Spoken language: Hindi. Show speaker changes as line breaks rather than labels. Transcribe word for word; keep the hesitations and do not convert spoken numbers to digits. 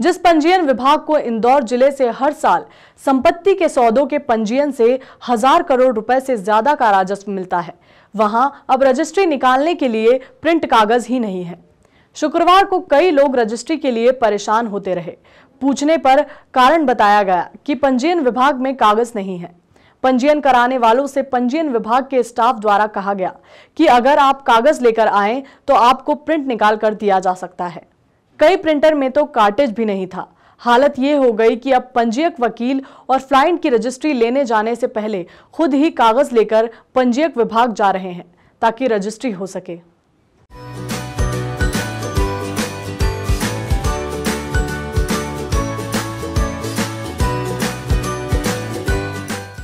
जिस पंजीयन विभाग को इंदौर जिले से हर साल संपत्ति के सौदों के पंजीयन से हजार करोड़ रुपए से ज्यादा का राजस्व मिलता है, वहां अब रजिस्ट्री निकालने के लिए प्रिंट कागज ही नहीं है। शुक्रवार को कई लोग रजिस्ट्री के लिए परेशान होते रहे। पूछने पर कारण बताया गया कि पंजीयन विभाग में कागज नहीं है। पंजीयन कराने वालों से पंजीयन विभाग के स्टाफ द्वारा कहा गया कि अगर आप कागज लेकर आएं तो आपको प्रिंट निकाल कर दिया जा सकता है। कई प्रिंटर में तो कार्टेज भी नहीं था। हालत ये हो गई कि अब पंजीयक वकील और क्लाइंट की रजिस्ट्री लेने जाने से पहले खुद ही कागज लेकर पंजीयक विभाग जा रहे हैं ताकि रजिस्ट्री हो सके।